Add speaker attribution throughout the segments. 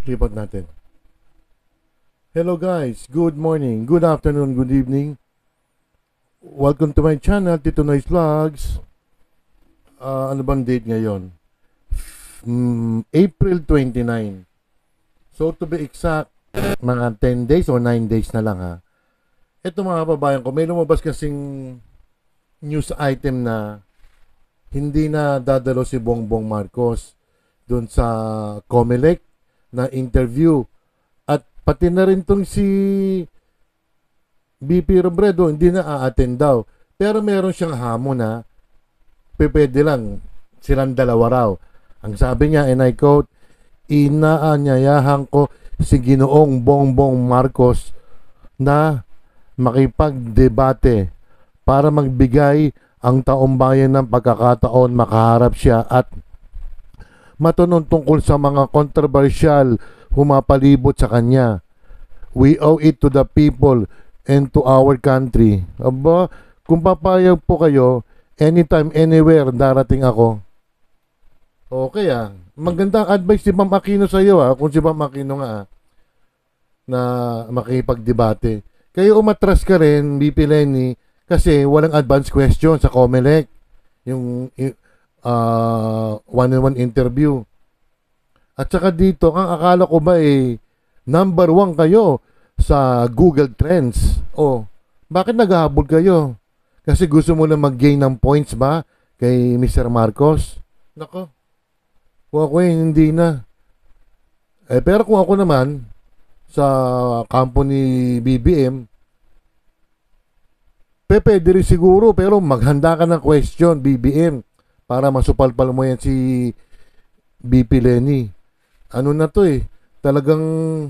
Speaker 1: Report natin. Hello guys, good morning, good afternoon, good evening. Welcome to my channel, Tito Noise Vlogs. Ano bang date ngayon? April 29. So to be exact, mga 10 days or 9 days na lang ha. Ito mga kababayan ko, may lumabas kasing news item na hindi na dadalo si Bongbong Marcos doon sa COMELEC na interview. At pati na rin tong si BP Robredo, hindi na a-attend daw. Pero meron siyang hamon na pwede lang silang dalawa raw. Ang sabi niya, and I quote, inaanyayahan ko si Ginoong Bongbong Marcos na makipagdebate para magbigay ang taong bayan ng pagkakataon makaharap siya at matunong tungkol sa mga kontrobersyal humapalibot sa kanya. We owe it to the people and to our country. Aba, kung papayag po kayo, anytime, anywhere, darating ako. Okay Magandang advice si Ma'am Aquino sa iyo kung si Ma'am Aquino nga na makipagdebate. Kayo umatras ka rin, BP Lenny, kasi walang advance question sa COMELEC. Yung one-on-one interview. At saka dito, ang akala ko ba number 1 kayo sa Google Trends. Bakit naghahabol kayo? Kasi gusto mo lang mag-gain ng points ba kay Mr. Marcos? Nako. Kung ako hindi na. Pero kung ako naman, sa kampo ni BBM, pwede rin siguro, pero maghanda ka ng question, BBM, para masupalpal mo yan si BP Lenny. Ano na to talagang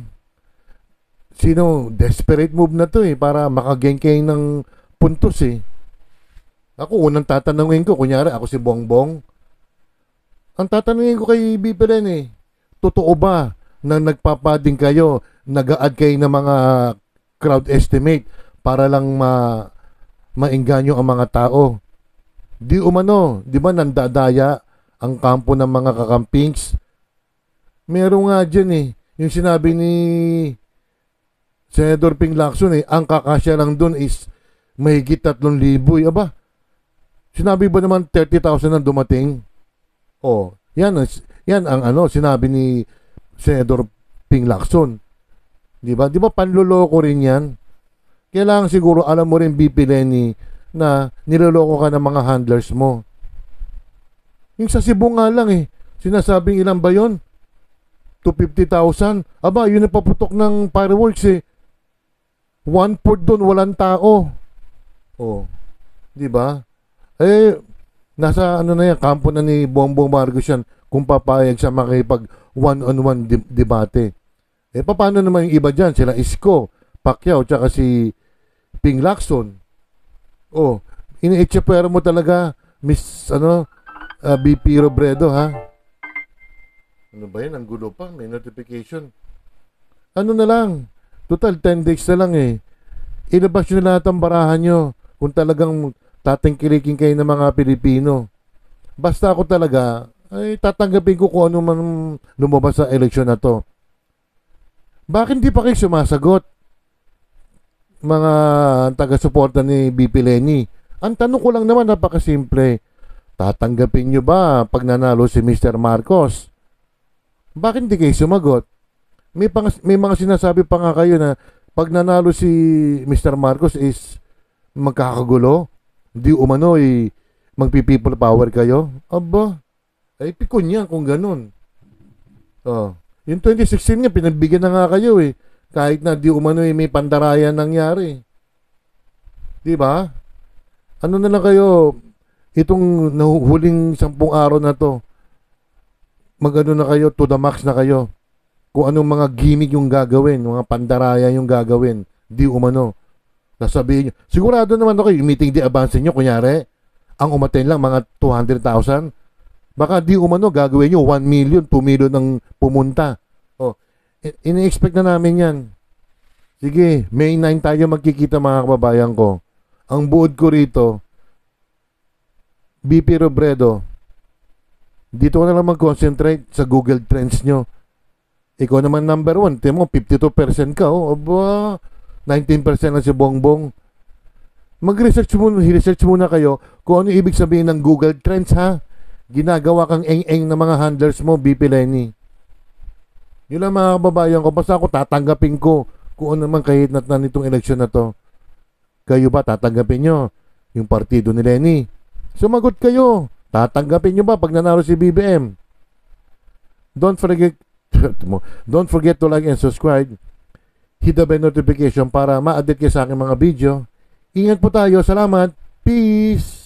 Speaker 1: desperate move na to para makagain kayo ng puntos Ako, unang tatanungin ko, kunyari ako si Bongbong, ang tatanungin ko kay BP Lenny, totoo ba na nagpapading kayo, nag-a-add kayo ng mga crowd estimate para lang mainganyo ang mga tao? Di umano, di ba nandadaya ang kampo ng mga kakampings? Meron nga dyan yung sinabi ni Senador Ping Lacson ang kakasya lang dun is mahigit 3,000. Aba, sinabi ba naman 30,000 ang dumating? Yan ang sinabi ni Senador Ping Lacson. Di ba? Di ba panloloko rin yan? Kailangan siguro alam mo rin, BP Lenny, na niloloko ka ng mga handlers mo. Yung sa Cebu nga lang sinasabing ilan ba yun? 250,000. Aba, yun na paputok ng fireworks 1/4 doon, walang tao. Di ba? Nasa na yan, kampo na ni Bongbong Marcos yan kung papayag siya makipag one-on-one debate. Paano naman yung iba dyan? Sila Isko, Pacquiao, tsaka si Ping Lacson. Ini-itsepera mo talaga, Miss, BP Robredo, ha? Ano ba yan? Ang gulo pa. May notification. Ano na lang? Total, 10 days na lang Ilabas nyo na lahat ang barahan nyo kung talagang tatingkilikin kayo ng mga Pilipino. Basta ako talaga, tatanggapin ko kung ano man lumabas sa eleksyon na to. Bakit hindi pa kayo sumasagot? Mga taga-suporta ni BP Lenny. Ang tanong ko lang naman, napakasimple. Tatanggapin nyo ba pag nanalo si Mr. Marcos? Bakit hindi kayo sumagot? May mga sinasabi pa nga kayo na pag nanalo si Mr. Marcos is magkakagulo. Di umano magpi-people power kayo. Aba, pikon yan kung ganun. Yung 2016 nga, pinagbigyan na nga kayo kahit na di umano may pandarayan nangyari. Di ba? Ano na lang kayo, itong huling 10 araw na to, magano na kayo, to the max na kayo. Kung anong mga gimmick yung gagawin, mga pandarayan yung gagawin, di umano. Nasabihin nyo, sigurado naman ako, yung meeting di advance nyo, kunyari, ang umaten lang mga 200,000, baka di umano, gagawin nyo 1 million, 2 million ang pumunta. Ini-expect na namin yan. Sige, May 9 tayo magkikita mga kababayan ko. Ang buod ko rito, BP Robredo, dito ko na lang mag-concentrate sa Google Trends nyo. Ikaw naman number 1. Tingnan mo, 52% ka. Oh. Aba, 19% lang si Bongbong. Mag-research muna kayo kung ano ibig sabihin ng Google Trends, ha? Ginagawa kang eng-eng na mga handlers mo, BP Lenny. Yun lang mga kababayan ko. Basta ako tatanggapin ko kung ano naman kahit na nitong eleksyon na to. Kayo ba tatanggapin nyo yung partido ni Lenny? Sumagot kayo. Tatanggapin nyo ba pag nanalo si BBM? Don't forget to like and subscribe. Hit the bell notification para ma-update kayo sa aking mga video. Ingat po tayo. Salamat. Peace!